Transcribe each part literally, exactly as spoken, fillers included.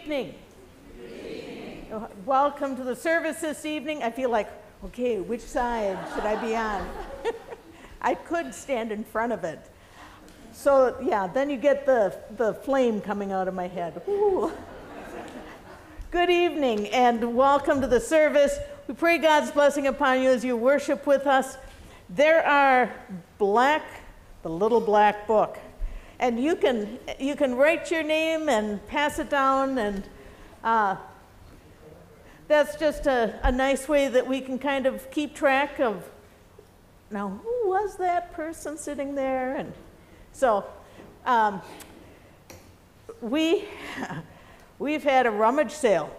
evening. Good evening. Welcome to the service this evening. I feel like, okay, which side should I be on? I could stand in front of it. So yeah, then you get the, the flame coming out of my head. Ooh. Good evening and welcome to the service. We pray God's blessing upon you as you worship with us. There are black, the little black book. And you can you can write your name and pass it down, and uh, that's just a, a nice way that we can kind of keep track of, now, who was that person sitting there? And so um, we, we've had a rummage sale.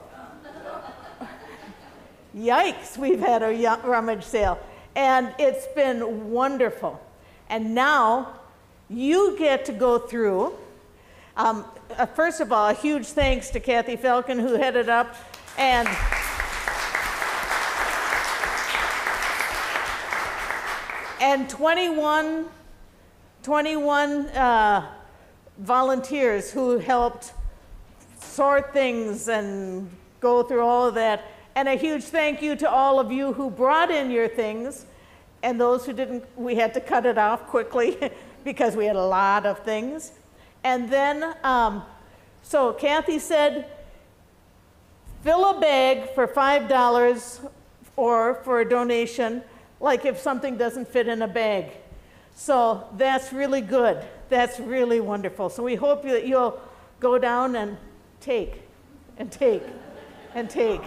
Yikes, we've had a rummage sale. And it's been wonderful. And now, you get to go through, um, uh, first of all, a huge thanks to Kathy Falcon, who headed up, and and twenty-one, twenty-one uh, volunteers who helped sort things and go through all of that. And a huge thank you to all of you who brought in your things, and those who didn't, we had to cut it off quickly. Because we had a lot of things. And then, um, so Kathy said, fill a bag for five dollars or for a donation, like if something doesn't fit in a bag. So that's really good. That's really wonderful. So we hope that you'll go down and take, and take, and take.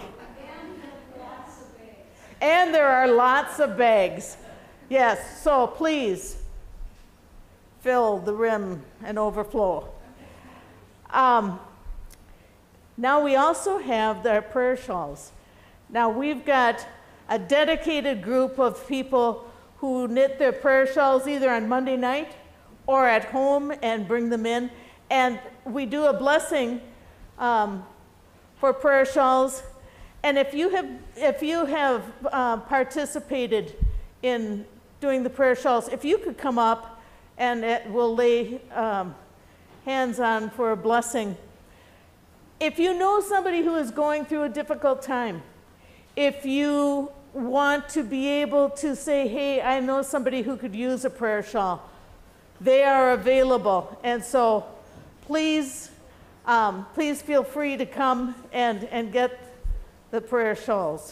And there are lots of bags. Yes, so please, fill the rim and overflow. Um, now we also have their prayer shawls. Now we've got a dedicated group of people who knit their prayer shawls either on Monday night or at home and bring them in. And we do a blessing um, for prayer shawls. And if you have, if you have uh, participated in doing the prayer shawls, if you could come up, and it will lay um, hands on for a blessing. If you know somebody who is going through a difficult time, if you want to be able to say, hey, I know somebody who could use a prayer shawl, they are available. And so please, um, please feel free to come and, and get the prayer shawls.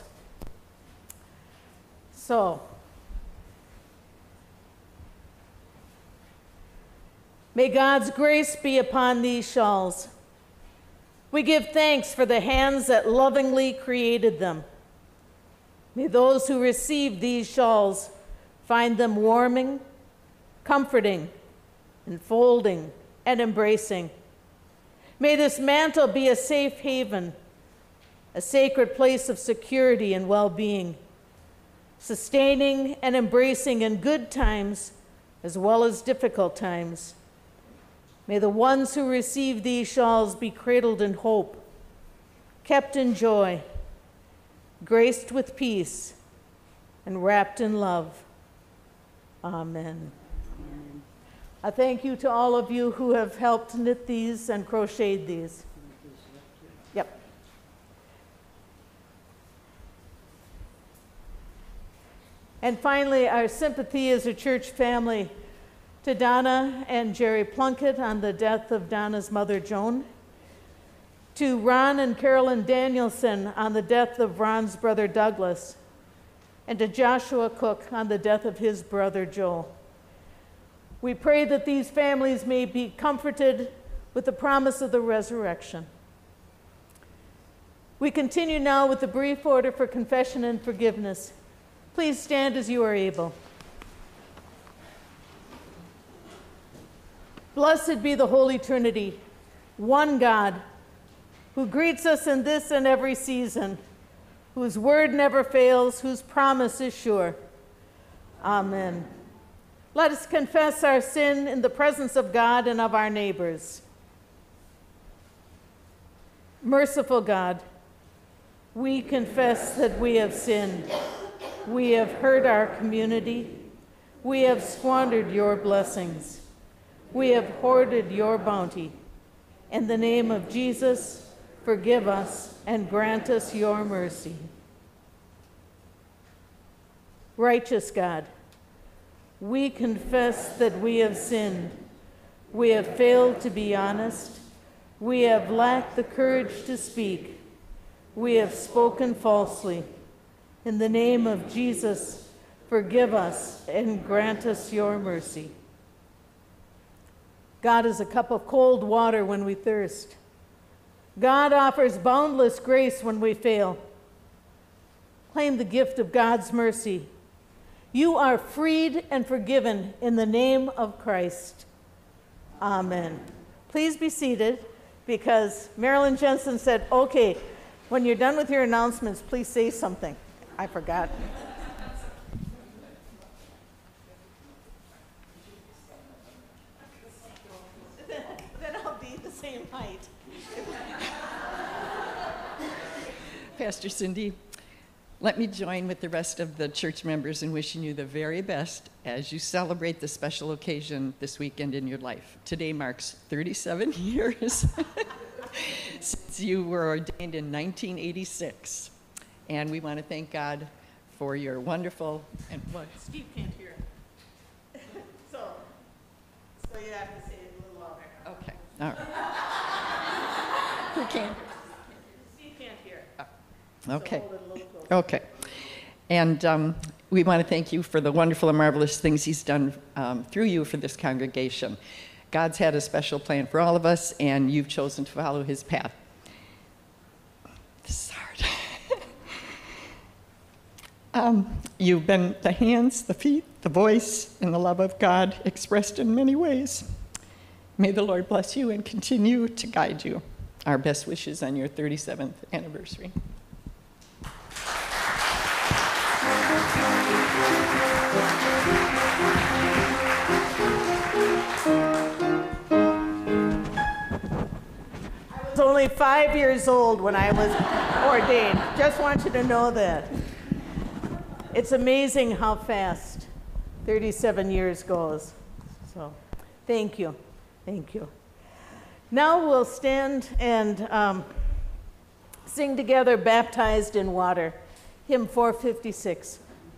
So, may God's grace be upon these shawls. We give thanks for the hands that lovingly created them. May those who receive these shawls find them warming, comforting, enfolding, and embracing. May this mantle be a safe haven, a sacred place of security and well-being, sustaining and embracing in good times as well as difficult times. May the ones who receive these shawls be cradled in hope, kept in joy, graced with peace, and wrapped in love. Amen. Amen. I thank you to all of you who have helped knit these and crocheted these. Yep. And finally, our sympathy as a church family to Donna and Jerry Plunkett on the death of Donna's mother, Joan. To Ron and Carolyn Danielson on the death of Ron's brother, Douglas. And to Joshua Cook on the death of his brother, Joel. We pray that these families may be comforted with the promise of the resurrection. We continue now with the brief order for confession and forgiveness. Please stand as you are able. Blessed be the Holy Trinity, one God, who greets us in this and every season, whose word never fails, whose promise is sure. Amen. Let us confess our sin in the presence of God and of our neighbors. Merciful God, we confess that we have sinned. We have hurt our community. We have squandered your blessings. We have hoarded your bounty. In the name of Jesus, forgive us, and grant us your mercy. Righteous God, we confess that we have sinned. We have failed to be honest. We have lacked the courage to speak. We have spoken falsely. In the name of Jesus, forgive us and grant us your mercy. God is a cup of cold water when we thirst. God offers boundless grace when we fail. Claim the gift of God's mercy. You are freed and forgiven in the name of Christ. Amen. Please be seated, because Marilyn Jensen said, okay, when you're done with your announcements, please say something. I forgot. Then I'll be the same height. Pastor Cindy, let me join with the rest of the church members in wishing you the very best as you celebrate the special occasion this weekend in your life. Today marks thirty-seven years since you were ordained in nineteen eighty-six. And we want to thank God for your wonderful, and what? Steve can't hear. so, so you have to say it a little louder. Okay, all right. Who can? Steve can't hear. Okay. So hold it a little closer. Okay. And um, we want to thank you for the wonderful and marvelous things he's done um, through you for this congregation. God's had a special plan for all of us, and you've chosen to follow his path. This is hard. um, you've been the hands, the feet, the voice, and the love of God expressed in many ways. May the Lord bless you and continue to guide you. Our best wishes on your thirty-seventh anniversary. I was only five years old when I was ordained. Just want you to know that. It's amazing how fast thirty-seven years goes. So, thank you. Thank you. Now we'll stand and um, sing together, Baptized in Water, hymn four fifty-six.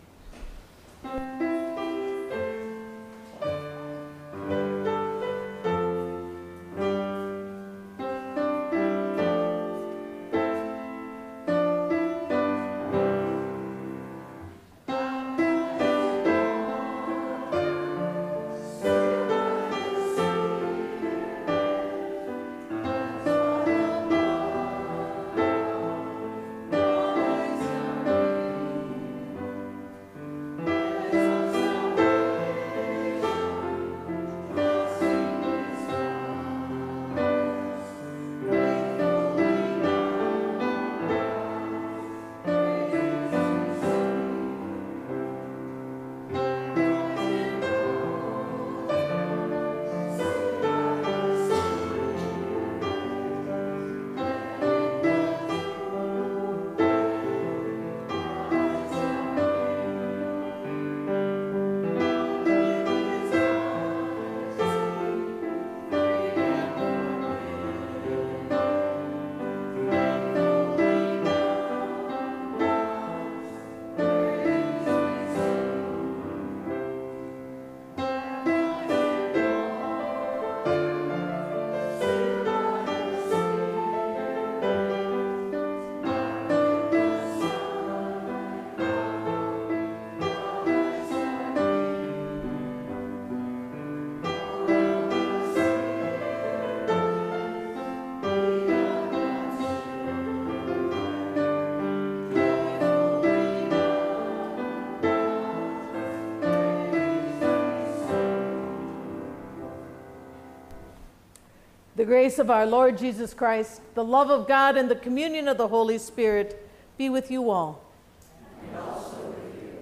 The grace of our Lord Jesus Christ, the love of God, and the communion of the Holy Spirit be with you all. And also with you.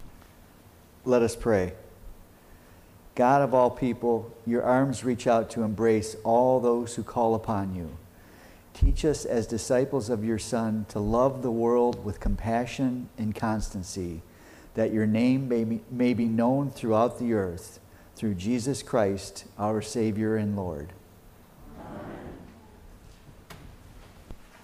Let us pray. God of all people, your arms reach out to embrace all those who call upon you. Teach us as disciples of your Son to love the world with compassion and constancy, that your name may be, may be known throughout the earth, through Jesus Christ, our Savior and Lord.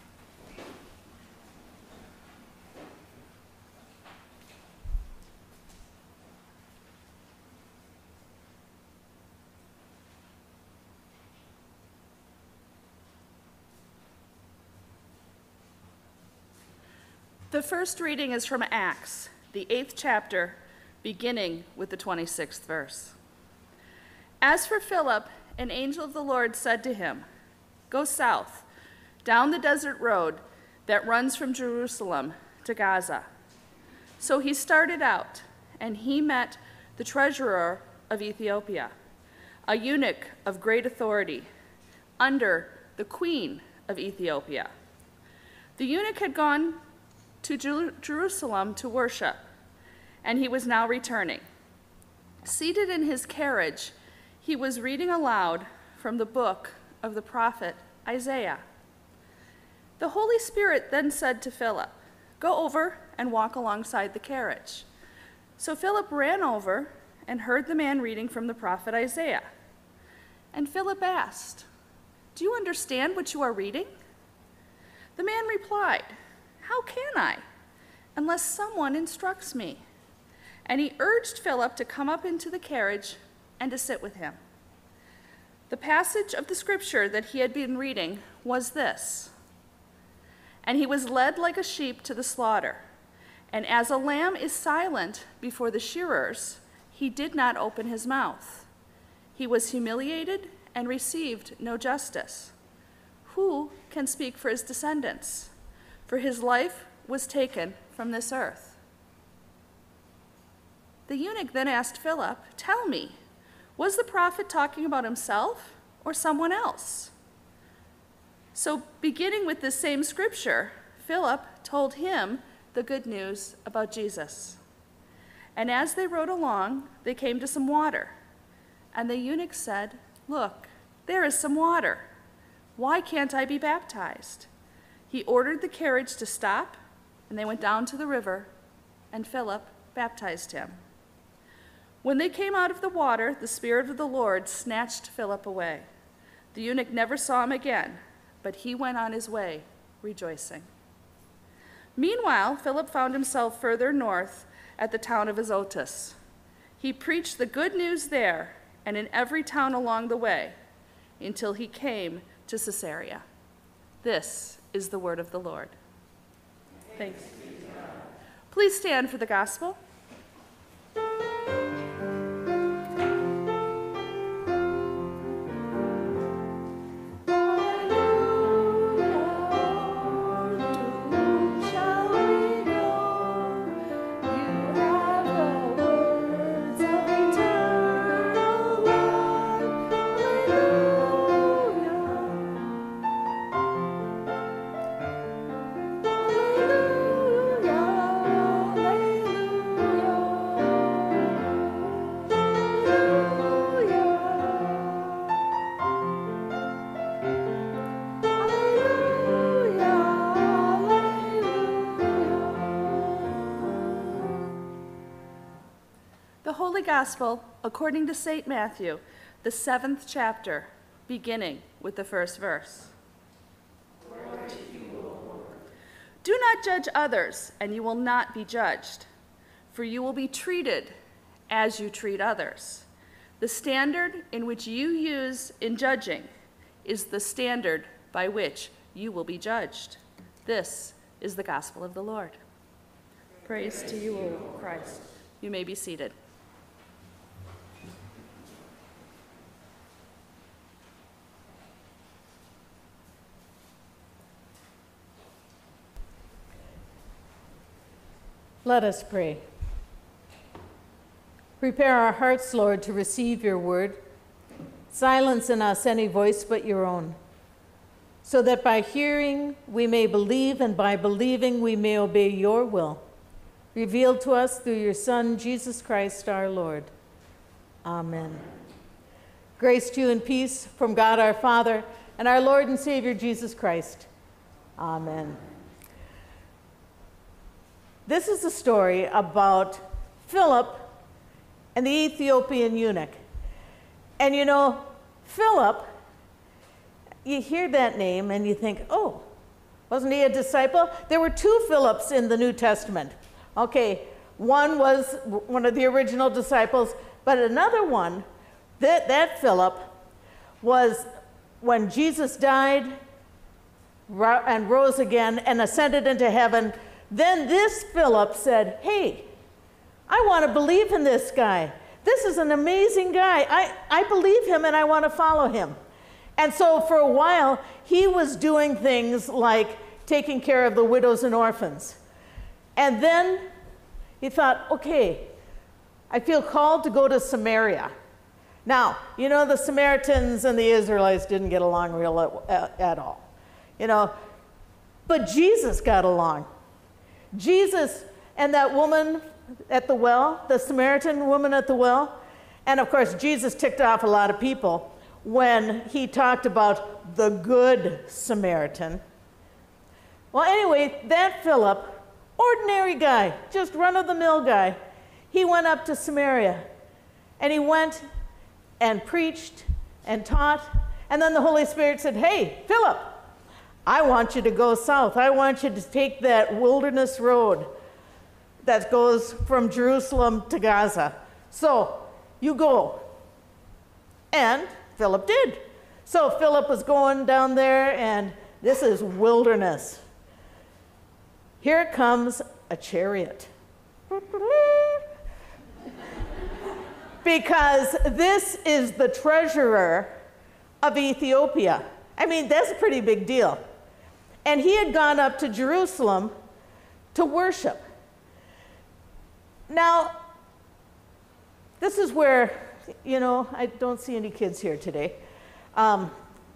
The first reading is from Acts, the eighth chapter, beginning with the twenty-sixth verse. As for Philip, an angel of the Lord said to him, "Go south, down the desert road that runs from Jerusalem to Gaza." So he started out, and he met the treasurer of Ethiopia, a eunuch of great authority, under the queen of Ethiopia. The eunuch had gone to Jer- Jerusalem to worship, and he was now returning. Seated in his carriage, he was reading aloud from the book of the prophet Isaiah. The Holy Spirit then said to Philip, "Go over and walk alongside the carriage." So Philip ran over and heard the man reading from the prophet Isaiah. And Philip asked, "Do you understand what you are reading?" The man replied, "How can I, unless someone instructs me?" And he urged Philip to come up into the carriage and to sit with him. The passage of the scripture that he had been reading was this: "And he was led like a sheep to the slaughter, and as a lamb is silent before the shearers, he did not open his mouth. He was humiliated and received no justice. Who can speak for his descendants? For his life was taken from this earth." The eunuch then asked Philip, "Tell me, was the prophet talking about himself or someone else?" So, beginning with this same scripture, Philip told him the good news about Jesus. And as they rode along, they came to some water. And the eunuch said, "Look, there is some water. Why can't I be baptized?" He ordered the carriage to stop, and they went down to the river, and Philip baptized him. When they came out of the water, the Spirit of the Lord snatched Philip away. The eunuch never saw him again, but he went on his way rejoicing. Meanwhile, Philip found himself further north at the town of Azotus. He preached the good news there and in every town along the way until he came to Caesarea. This is the word of the Lord. Thanks. Please stand for the gospel. Holy Gospel according to Saint Matthew, the seventh chapter, beginning with the first verse. Glory to you, O Lord. Do not judge others, and you will not be judged, for you will be treated as you treat others. The standard in which you use in judging is the standard by which you will be judged. This is the gospel of the Lord. Praise, Praise to you, O Christ. You may be seated. Let us pray. Prepare our hearts, Lord, to receive your word. Silence in us any voice but your own, so that by hearing we may believe, and by believing we may obey your will, revealed to us through your Son, Jesus Christ our Lord. Amen. Grace to you and peace from God our Father and our Lord and Savior Jesus Christ. Amen. This is a story about Philip and the Ethiopian eunuch. And you know, Philip, you hear that name and you think, oh, wasn't he a disciple? There were two Philips in the New Testament. Okay, one was one of the original disciples, but another one, that, that Philip, was when Jesus died and rose again and ascended into heaven. Then this Philip said, hey, I want to believe in this guy. This is an amazing guy. I, I believe him and I want to follow him. And so for a while, he was doing things like taking care of the widows and orphans. And then he thought, okay, I feel called to go to Samaria. Now, you know, the Samaritans and the Israelites didn't get along real at, at all. You know, but Jesus got along. Jesus and that woman at the well, the Samaritan woman at the well, and of course, Jesus ticked off a lot of people when he talked about the good Samaritan. Well, anyway, that Philip, ordinary guy, just run-of-the-mill guy, he went up to Samaria, and he went and preached and taught, and then the Holy Spirit said, hey, Philip, I want you to go south. I want you to take that wilderness road that goes from Jerusalem to Gaza. So you go. And Philip did. So Philip was going down there, and this is wilderness. Here comes a chariot. Because this is the treasurer of Ethiopia. I mean, that's a pretty big deal. And he had gone up to Jerusalem to worship. Now, this is where, you know, I don't see any kids here today. Um,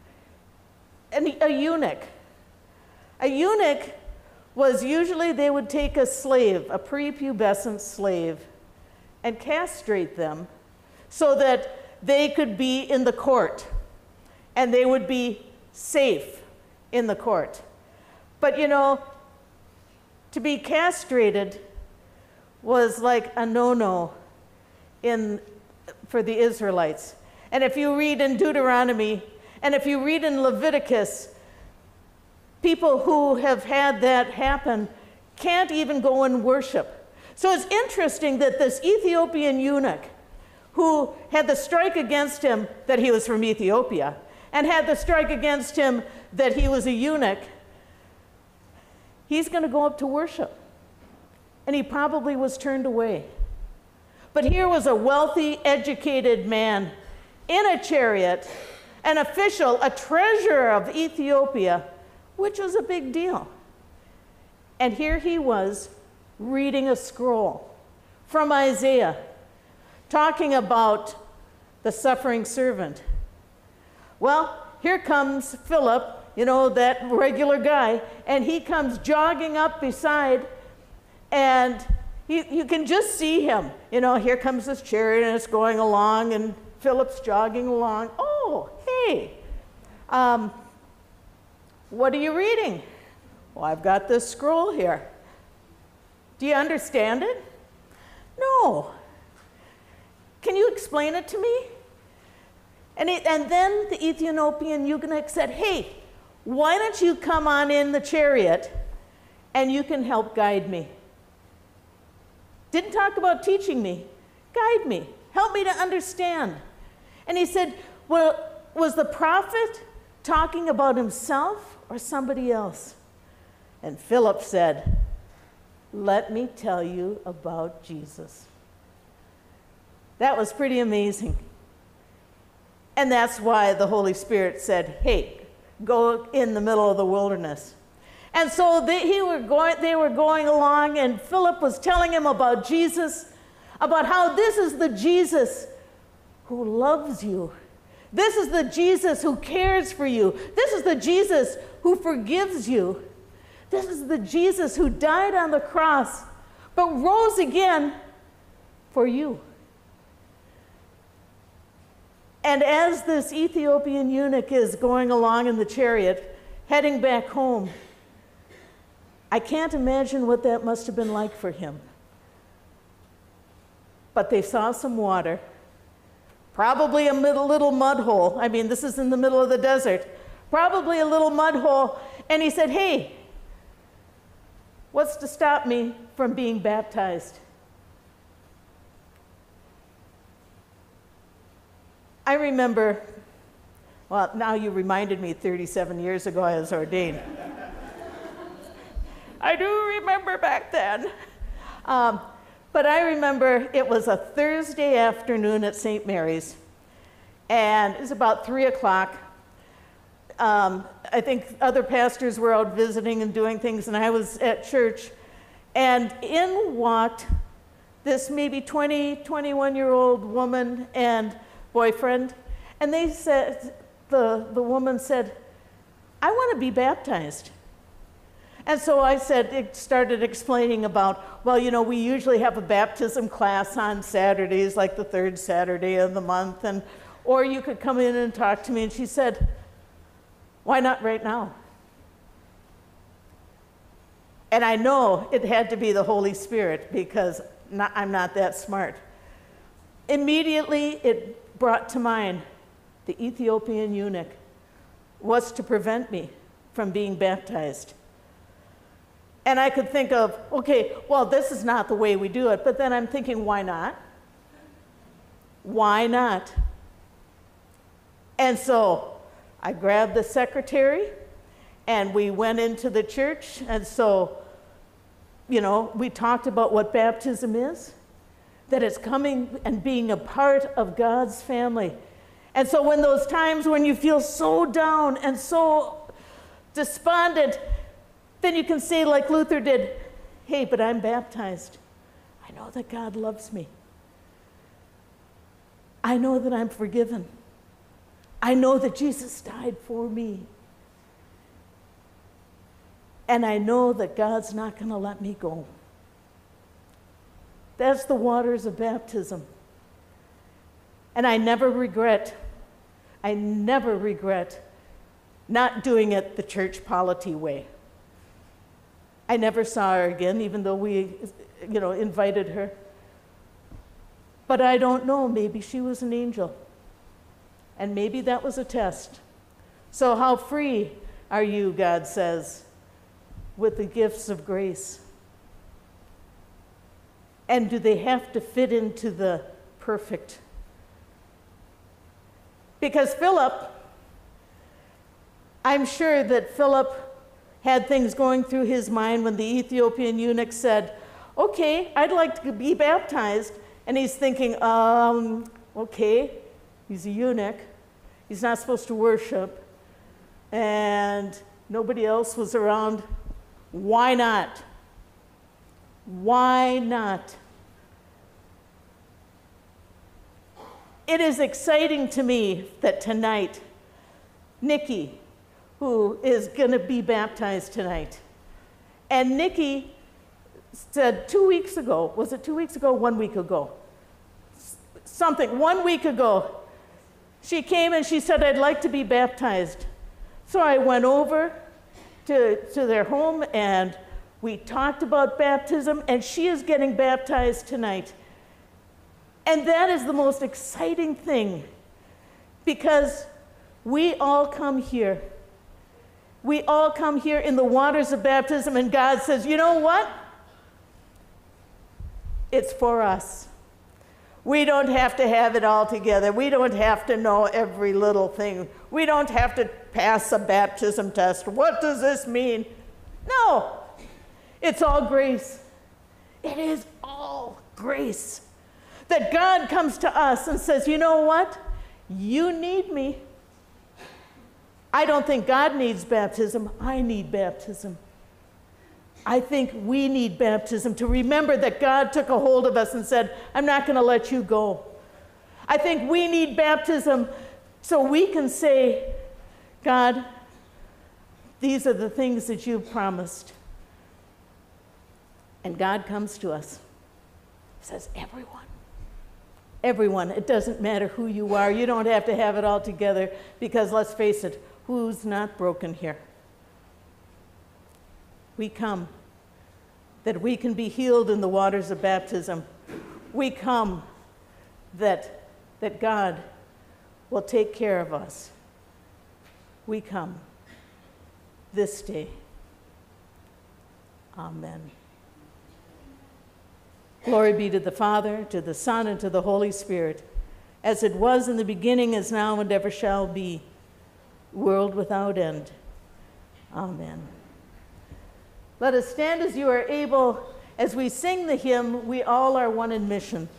and a eunuch. A eunuch was usually they would take a slave, a prepubescent slave, and castrate them so that they could be in the court and they would be safe in the court. But you know, to be castrated was like a no-no in for the Israelites. And if you read in Deuteronomy, and if you read in Leviticus, people who have had that happen can't even go and worship. So it's interesting that this Ethiopian eunuch, who had the strike against him that he was from Ethiopia, and had the strike against him that he was a eunuch, he's going to go up to worship. And he probably was turned away. But here was a wealthy, educated man in a chariot, an official, a treasurer of Ethiopia, which was a big deal. And here he was reading a scroll from Isaiah, talking about the suffering servant. Well, here comes Philip, you know, that regular guy, and he comes jogging up beside, and he, you can just see him. You know, here comes this chariot, and it's going along, and Philip's jogging along. Oh, hey, um, what are you reading? Well, I've got this scroll here. Do you understand it? No. Can you explain it to me? And, it, and then the Ethiopian eunuch said, hey, why don't you come on in the chariot and you can help guide me? Didn't talk about teaching me. Guide me. Help me to understand. And he said, well, was the prophet talking about himself or somebody else? And Philip said, let me tell you about Jesus. That was pretty amazing. And that's why the Holy Spirit said, hey, go in the middle of the wilderness. And so they, he were going, they were going along, and Philip was telling him about Jesus, about how this is the Jesus who loves you. This is the Jesus who cares for you. This is the Jesus who forgives you. This is the Jesus who died on the cross, but rose again for you. And as this Ethiopian eunuch is going along in the chariot, heading back home, I can't imagine what that must have been like for him. But they saw some water, probably a little mud hole. I mean, this is in the middle of the desert. Probably a little mud hole. And he said, hey, what's to stop me from being baptized? I remember, well, now you reminded me thirty-seven years ago I was ordained. I do remember back then. Um, but I remember it was a Thursday afternoon at Saint Mary's, and it was about three o'clock. Um, I think other pastors were out visiting and doing things, and I was at church. And in walked this maybe twenty, twenty-one-year-old woman and boyfriend. And they said, the, the woman said, I want to be baptized. And so I said, it started explaining about, well, you know, we usually have a baptism class on Saturdays, like the third Saturday of the month, and or you could come in and talk to me. And she said, why not right now? And I know it had to be the Holy Spirit, because not, I'm not that smart. Immediately, it brought to mind the Ethiopian eunuch was to prevent me from being baptized. And I could think of, okay, well, this is not the way we do it, but then I'm thinking, why not? Why not? And so I grabbed the secretary, and we went into the church, and so, you know, we talked about what baptism is, that it's coming and being a part of God's family. And so when those times when you feel so down and so despondent, then you can say like Luther did, hey, but I'm baptized. I know that God loves me. I know that I'm forgiven. I know that Jesus died for me. And I know that God's not going to let me go. That's the waters of baptism. And I never regret, I never regret not doing it the church polity way. I never saw her again, even though we, you know, invited her. But I don't know, maybe she was an angel. And maybe that was a test. So how free are you, God says, with the gifts of grace? And do they have to fit into the perfect? Because Philip, I'm sure that Philip had things going through his mind when the Ethiopian eunuch said, okay, I'd like to be baptized. And he's thinking, um, okay, he's a eunuch. He's not supposed to worship. And nobody else was around. Why not? Why not? It is exciting to me that tonight, Nikki, who is going to be baptized tonight, and Nikki said two weeks ago, was it two weeks ago, one week ago? Something, one week ago, she came and she said, I'd like to be baptized. So I went over to, to their home and we talked about baptism, and she is getting baptized tonight. And that is the most exciting thing, because we all come here. We all come here in the waters of baptism, and God says, you know what? It's for us. We don't have to have it all together. We don't have to know every little thing. We don't have to pass a baptism test. What does this mean? No. It's all grace. It is all grace. That God comes to us and says, you know what? You need me. I don't think God needs baptism. I need baptism. I think we need baptism to remember that God took a hold of us and said, I'm not going to let you go. I think we need baptism so we can say, God, these are the things that you promised. And God comes to us. He says, everyone. Everyone. It doesn't matter who you are. You don't have to have it all together, because let's face it, who's not broken here? We come that we can be healed in the waters of baptism. We come that, that God will take care of us. We come this day. Amen. Glory be to the Father, to the Son, and to the Holy Spirit, as it was in the beginning, is now, and ever shall be, world without end. Amen. Let us stand as you are able as we sing the hymn, We All Are One in Mission.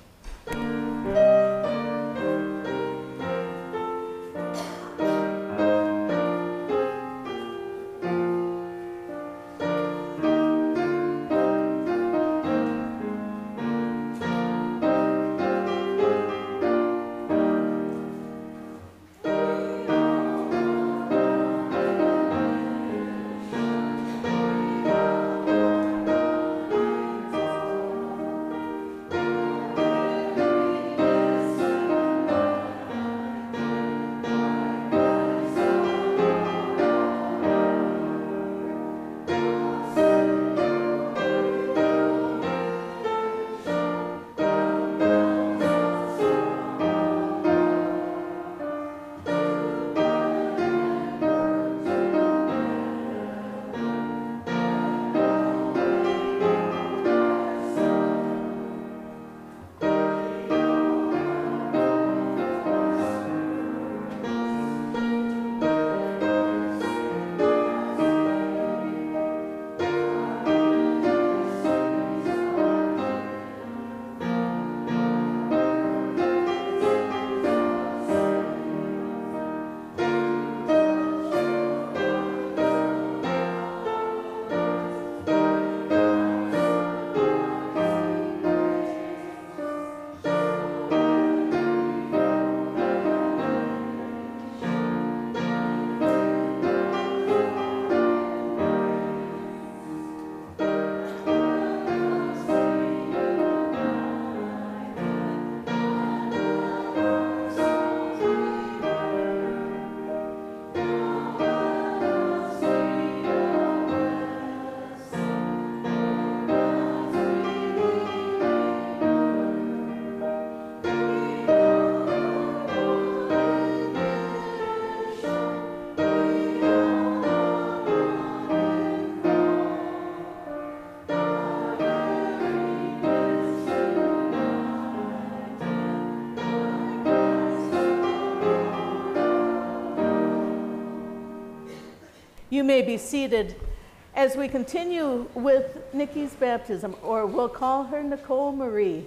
You may be seated as we continue with Nikki's baptism, or we'll call her Nicole Marie.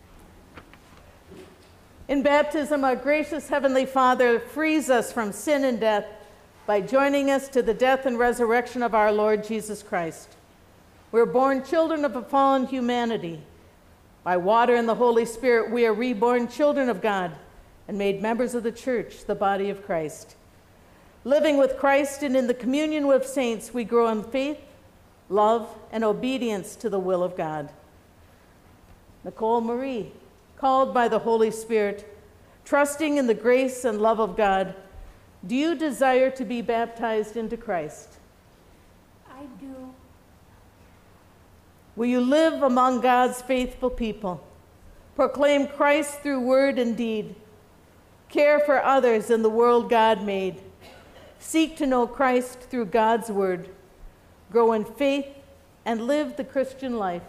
In baptism, our gracious Heavenly Father frees us from sin and death by joining us to the death and resurrection of our Lord Jesus Christ. We're born children of a fallen humanity. By water and the Holy Spirit, we are reborn children of God and made members of the church, the body of Christ. Living with Christ and in the communion with saints, we grow in faith, love, and obedience to the will of God. Nicole Marie, called by the Holy Spirit, trusting in the grace and love of God, do you desire to be baptized into Christ? I do. Will you live among God's faithful people, proclaim Christ through word and deed, care for others in the world God made, seek to know Christ through God's word, grow in faith, and live the Christian life?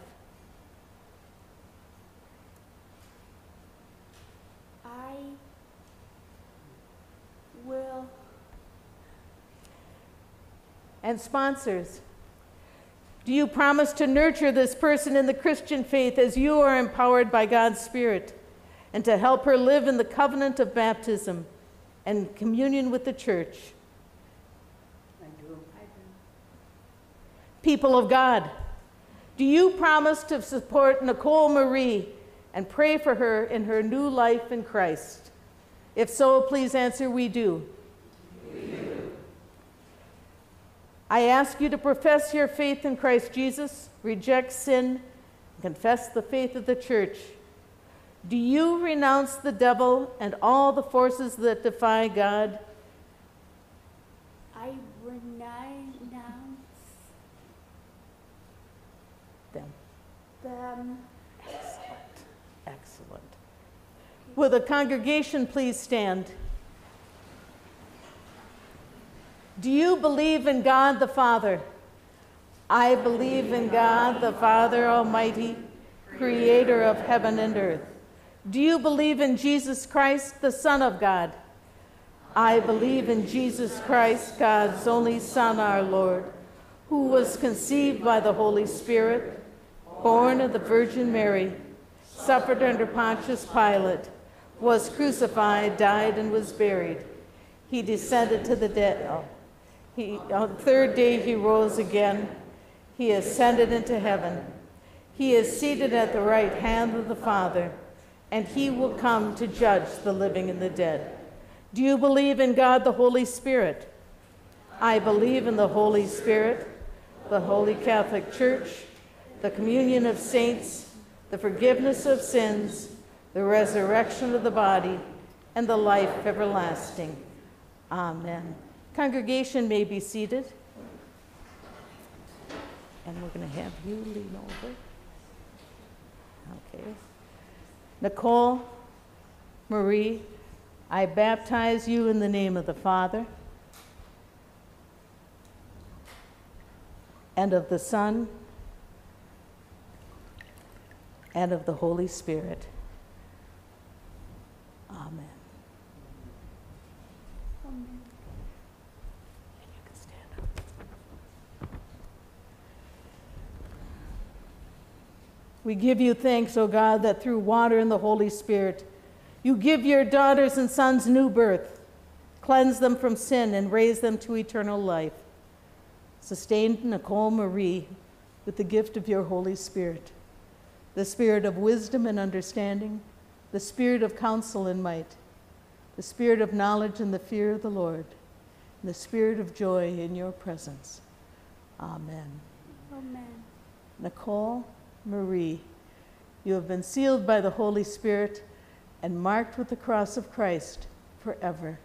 I will. And sponsors, do you promise to nurture this person in the Christian faith as you are empowered by God's Spirit, and to help her live in the covenant of baptism and communion with the church? I do. I do. People of God, do you promise to support Nicole Marie and pray for her in her new life in Christ? If so, please answer, we do. We do. I ask you to profess your faith in Christ Jesus, reject sin, and confess the faith of the church. Do you renounce the devil and all the forces that defy God? I renounce Them. them. Excellent. Excellent. Will the congregation please stand? Do you believe in God the Father? I believe in God the Father Almighty, creator of heaven and earth. Do you believe in Jesus Christ, the Son of God? I believe in Jesus Christ, God's only Son, our Lord, who was conceived by the Holy Spirit, born of the Virgin Mary, suffered under Pontius Pilate, was crucified, died, and was buried. He descended to the dead. Oh. He, on the third day he rose again. He ascended into heaven. He is seated at the right hand of the Father, and he will come to judge the living and the dead. Do you believe in God the Holy Spirit? I believe in the Holy Spirit, the Holy Catholic Church, the communion of saints, the forgiveness of sins, the resurrection of the body, and the life everlasting. Amen. Congregation may be seated. And we're going to have you lean over. Okay. Nicole Marie, I baptize you in the name of the Father, and of the Son, and of the Holy Spirit. Amen. Amen. And you can stand up. We give you thanks, O God, that through water and the Holy Spirit, you give your daughters and sons new birth, cleanse them from sin, and raise them to eternal life. Sustain Nicole Marie with the gift of your Holy Spirit, the spirit of wisdom and understanding, the spirit of counsel and might, the spirit of knowledge and the fear of the Lord, and the spirit of joy in your presence. Amen. Amen. Nicole Marie, you have been sealed by the Holy Spirit and marked with the cross of Christ forever.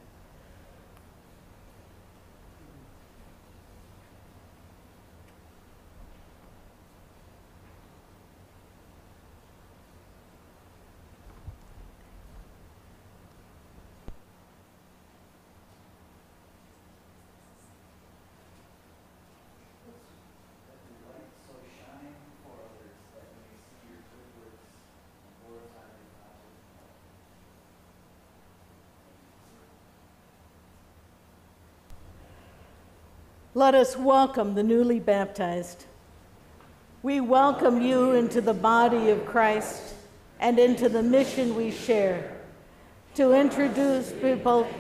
Let us welcome the newly baptized. We welcome you into the body of Christ and into the mission we share to introduce people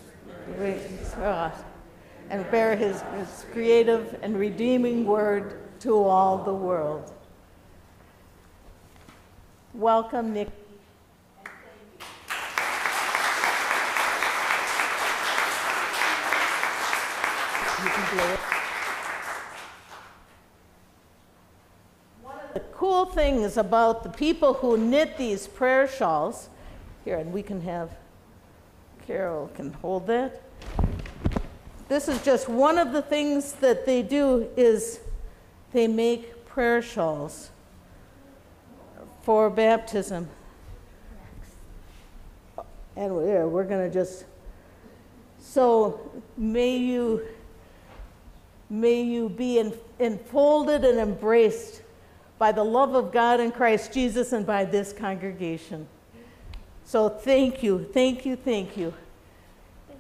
and bear his, his creative and redeeming word to all the world. Welcome, Nick. You can blow it. One of the cool things about the people who knit these prayer shawls, here, and we can have, Carol can hold that. This is just one of the things that they do is they make prayer shawls for baptism. And we're, we're going to just, so may you May you be en- enfolded and embraced by the love of God in Christ Jesus and by this congregation. So thank you, thank you, thank you. Thank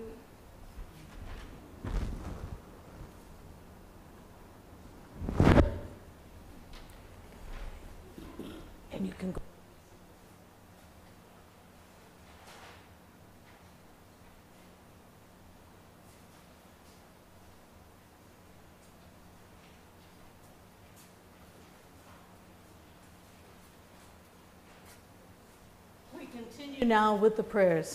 you. And you can go. Continue now with the prayers.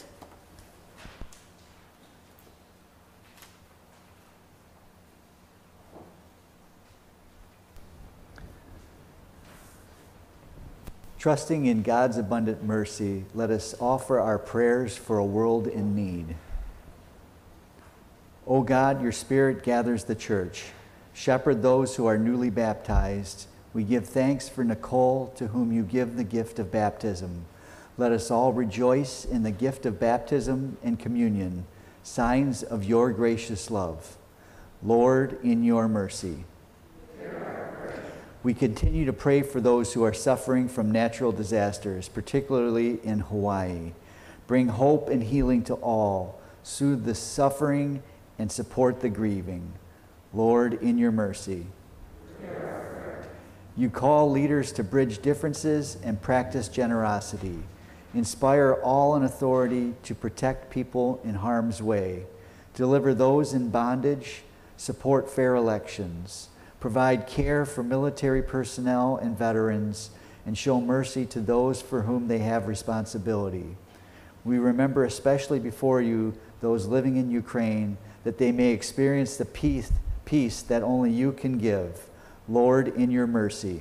Trusting in God's abundant mercy, let us offer our prayers for a world in need. O God, your Spirit gathers the church. Shepherd those who are newly baptized. We give thanks for Nicole, to whom you give the gift of baptism. Let us all rejoice in the gift of baptism and communion, signs of your gracious love. Lord, in your mercy. We continue to pray for those who are suffering from natural disasters, particularly in Hawaii. Bring hope and healing to all, soothe the suffering, and support the grieving. Lord, in your mercy. You call leaders to bridge differences and practice generosity. Inspire all in authority to protect people in harm's way, deliver those in bondage, support fair elections, provide care for military personnel and veterans, and show mercy to those for whom they have responsibility. We remember especially before you those living in Ukraine, that they may experience the peace, peace that only you can give. Lord, in your mercy.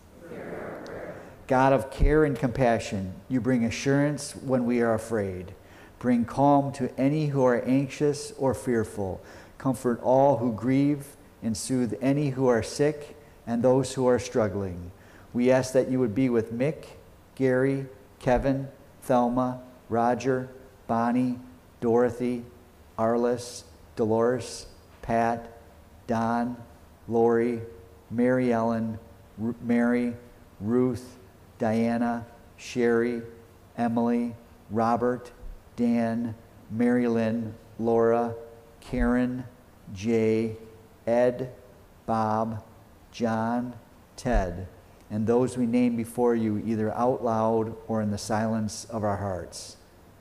God of care and compassion, you bring assurance when we are afraid. Bring calm to any who are anxious or fearful. Comfort all who grieve and soothe any who are sick and those who are struggling. We ask that you would be with Mick, Gary, Kevin, Thelma, Roger, Bonnie, Dorothy, Arliss, Dolores, Pat, Don, Lori, Mary Ellen, Ru- Mary, Ruth, Diana, Sherry, Emily, Robert, Dan, Mary Lynn, Laura, Karen, Jay, Ed, Bob, John, Ted, and those we name before you either out loud or in the silence of our hearts.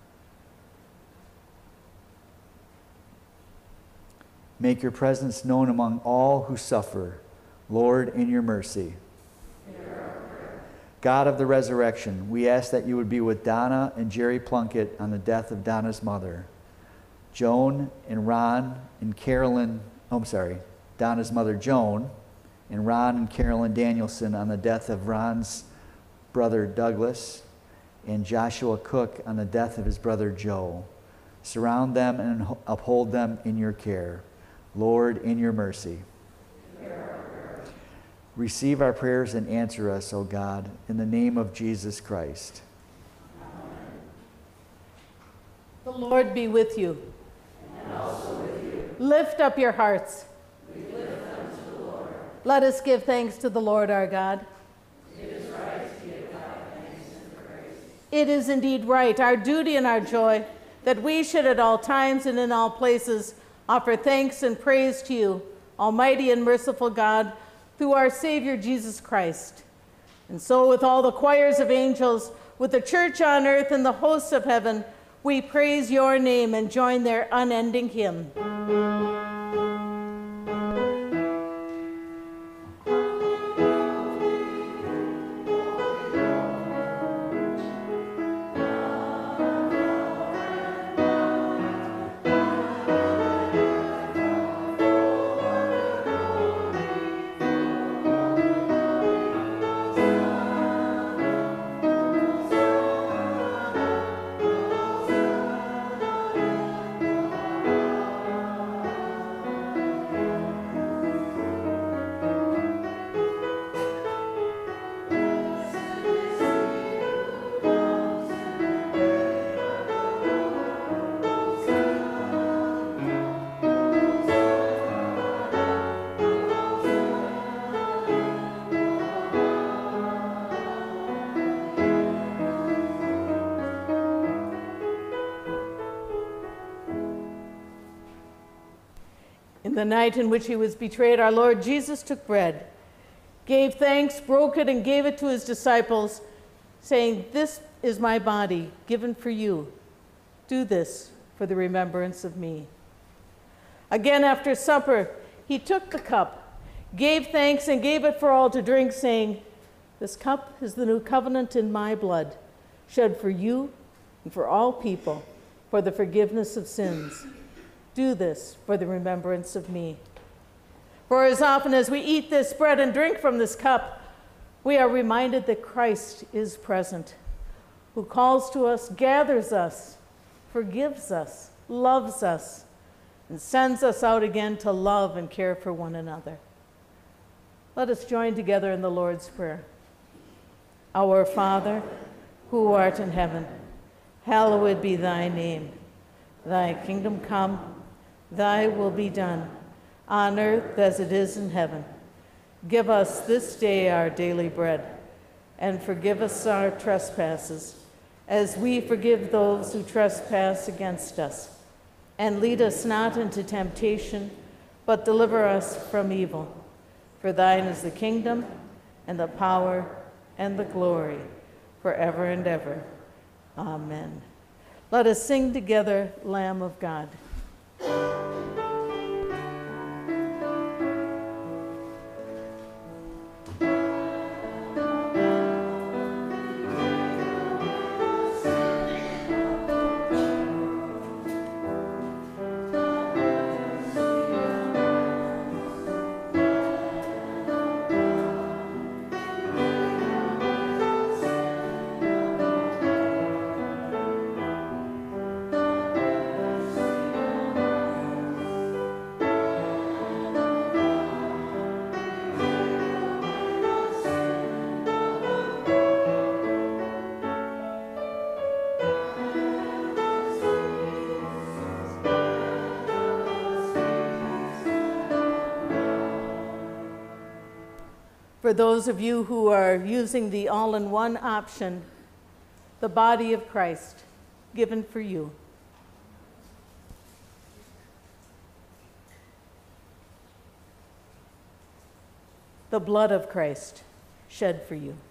Make your presence known among all who suffer. Lord, in your mercy. God of the resurrection, we ask that you would be with Donna and Jerry Plunkett on the death of Donna's mother. Joan and Ron and Carolyn, oh, I'm sorry, Donna's mother Joan, and Ron and Carolyn Danielson on the death of Ron's brother Douglas, and Joshua Cook on the death of his brother Joe. Surround them and uphold them in your care. Lord, in your mercy. Receive our prayers and answer us, O God, in the name of Jesus Christ. The Lord be with you. And also with you. Lift up your hearts. We lift them to the Lord. Let us give thanks to the Lord our God. It is right to give God thanks and praise. It is indeed right, our duty and our joy, that we should at all times and in all places offer thanks and praise to you, Almighty and merciful God, through our Savior Jesus Christ. And so with all the choirs of angels, with the church on earth and the hosts of heaven, we praise your name and join their unending hymn. In the night in which he was betrayed, our Lord Jesus took bread, gave thanks, broke it, and gave it to his disciples, saying, "This is my body given for you. Do this for the remembrance of me." Again, after supper, he took the cup, gave thanks, and gave it for all to drink, saying, "This cup is the new covenant in my blood, shed for you and for all people for the forgiveness of sins. Do this for the remembrance of me." For as often as we eat this bread and drink from this cup, we are reminded that Christ is present, who calls to us, gathers us, forgives us, loves us, and sends us out again to love and care for one another. Let us join together in the Lord's Prayer. Our Father, who art in heaven, hallowed be thy name. Thy kingdom come, thy will be done, on earth as it is in heaven. Give us this day our daily bread, and forgive us our trespasses, as we forgive those who trespass against us. And lead us not into temptation, but deliver us from evil. For thine is the kingdom, and the power, and the glory, forever and ever. Amen. Let us sing together, Lamb of God. For those of you who are using the all-in-one option, the body of Christ given for you. The blood of Christ shed for you.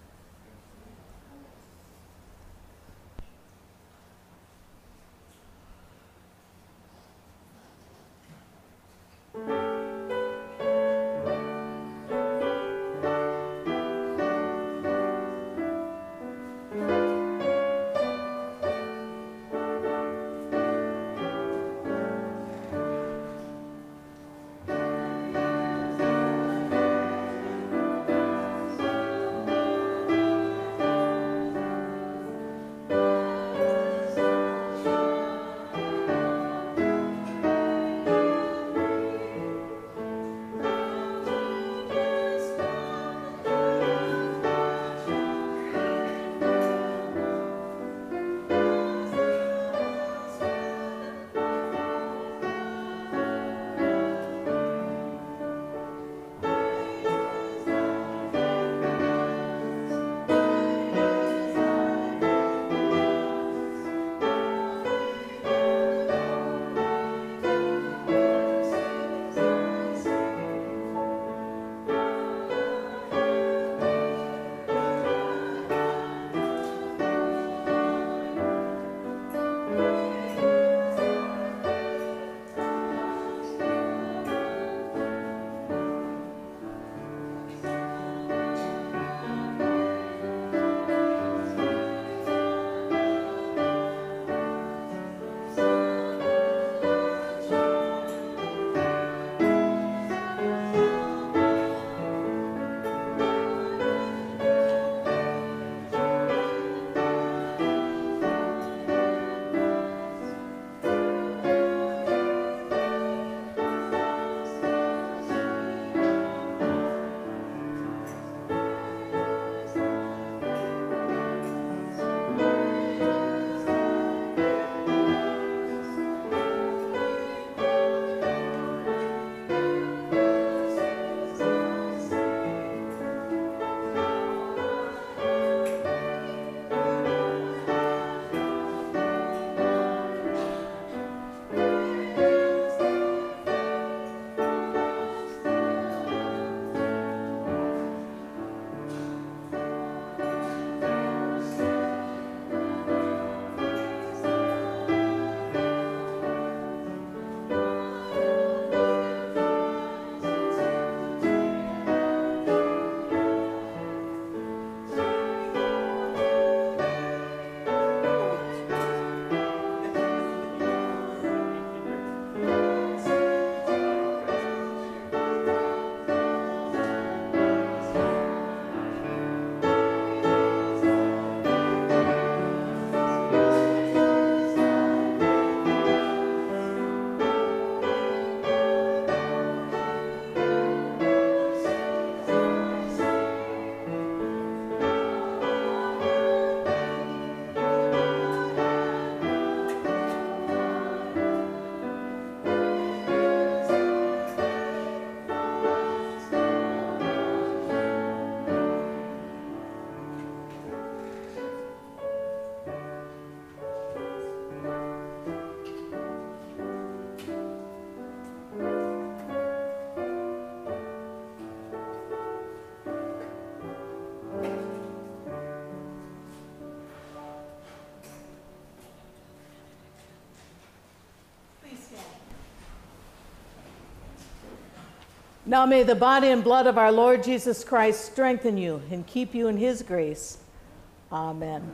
Now may the body and blood of our Lord Jesus Christ strengthen you and keep you in his grace. Amen.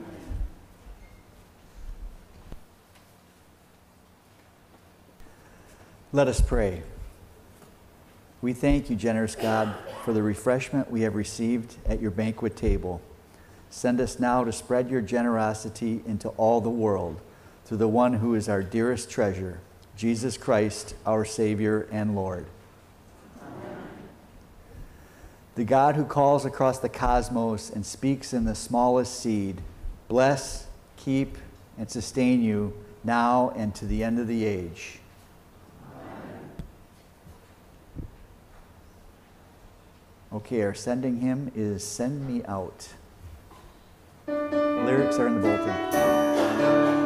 Let us pray. We thank you, generous God, for the refreshment we have received at your banquet table. Send us now to spread your generosity into all the world through the one who is our dearest treasure, Jesus Christ, our Savior and Lord. Amen. The God who calls across the cosmos and speaks in the smallest seed, bless, keep, and sustain you now and to the end of the age. Okay, our sending hymn is Send Me Out. Lyrics are in the bulletin.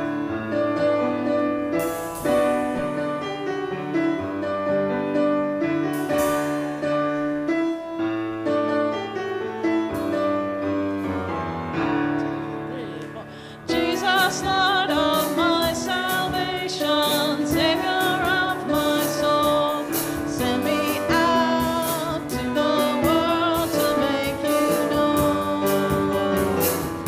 Jesus, Lord of my salvation, Savior of my soul, send me out to the world to make you known.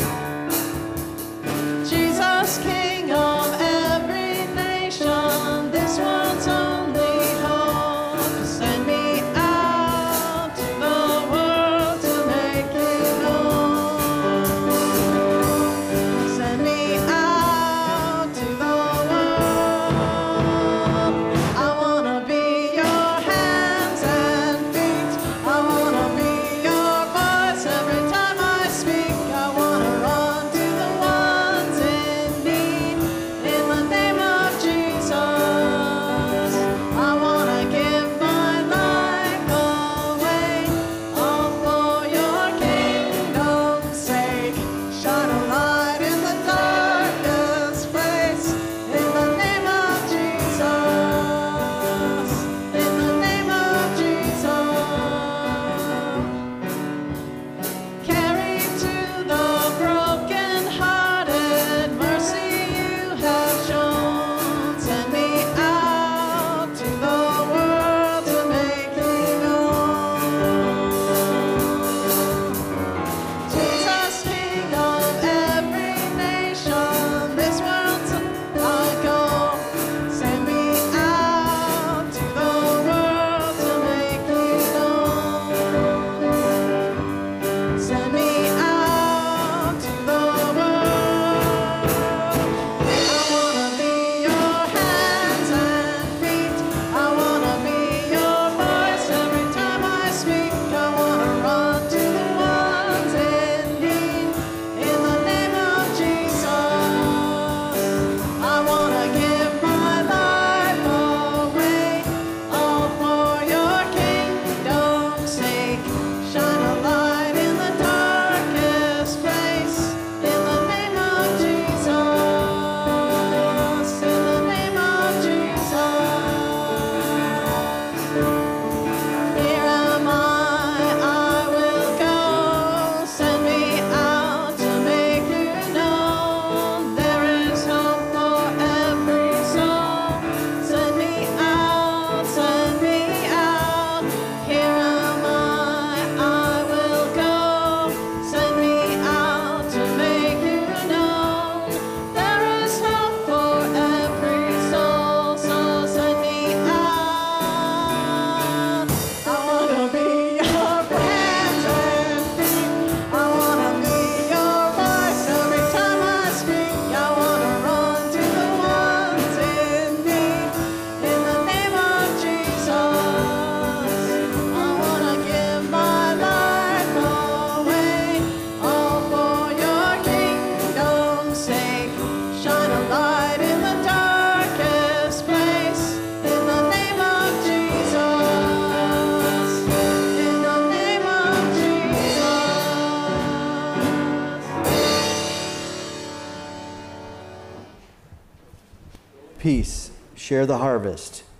Jesus, King of every nation, this world's only hope, send me out to the world to make you known. Send me out to the world. I wanna be your hands and feet. I wanna be your voice every time I speak. I wanna run to the ones in need. In the name of Jesus, I wanna give my life away, all for your kingdom's sake. Shine a light in the darkest place. In the name of Jesus. In the name of Jesus. Carry to the broken-hearted mercy you have shown. Send me out to the world to make you known. Jesus, King of every nation, this world's I go. Send me out to the world to make you known. Send me out to the world. I wanna be your hands and feet. I wanna be your voice every time I speak. I wanna run to the ones in need. In the name of Jesus, I wanna give my life away, all for your kingdom's sake. Shine a light in the darkest place. In the name of Jesus, in the name of Jesus. Here am I, I will go. Send me out to make you known. There is hope for every soul. Send me out, send me out. Here am I, I will go. Send me out to make you known. There is hope for every soul, so send me out. I wanna be your hands and feet. I wanna be your voice every time I speak. I wanna run to the ones in need. In the name of Jesus, I wanna give my life away, all for your kingdom's sake. Shine a light in the darkest place. In the name of Jesus. In the name of Jesus. Peace, share the harvest.